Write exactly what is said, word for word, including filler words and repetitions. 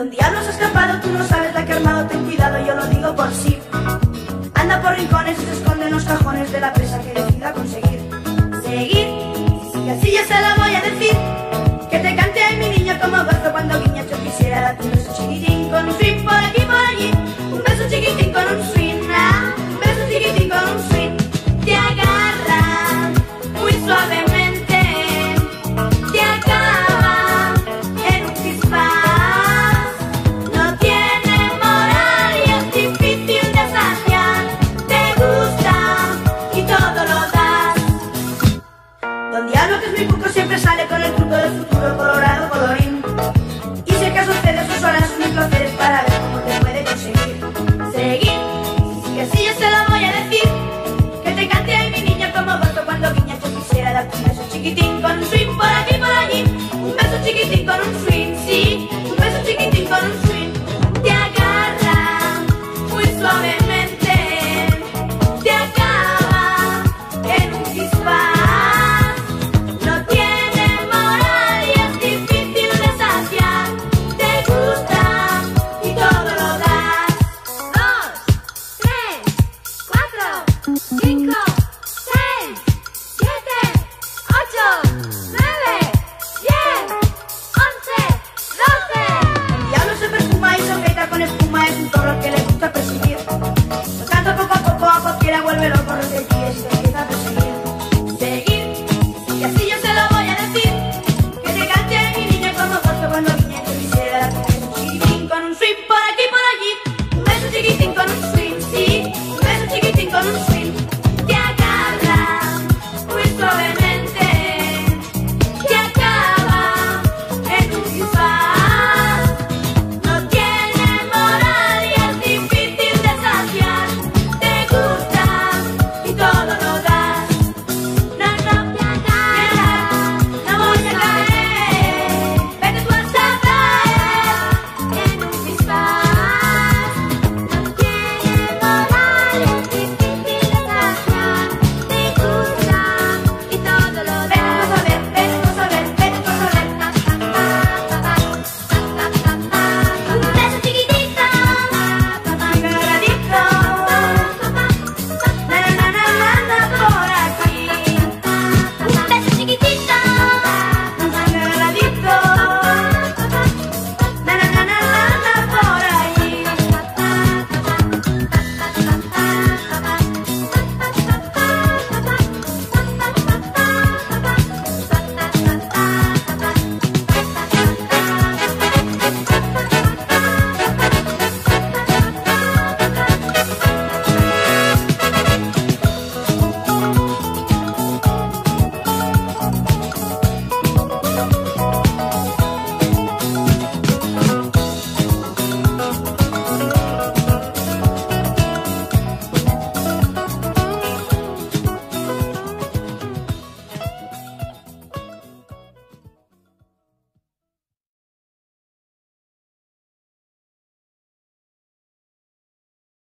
Don Diablo se ha escapado, tú no sabes la que ha armado, ten cuidado, yo lo digo por sí. Anda por rincones y se esconde en los cajones de la presa que decida conseguir. Seguir, y así ya se la voy a decir, que te cante a mi niño como gozo cuando guiña. Yo quisiera darte un beso chiquitín con un swing por aquí por allí, un beso chiquitín con un swing, ah, un beso chiquitín con un swing. Te agarra muy suavemente, te acaba en un chispaz, no tiene moral y es difícil de saciar, te gusta y todo lo das. Don Diablo, que es muy poco, siempre sale con el truco del futuro colorado.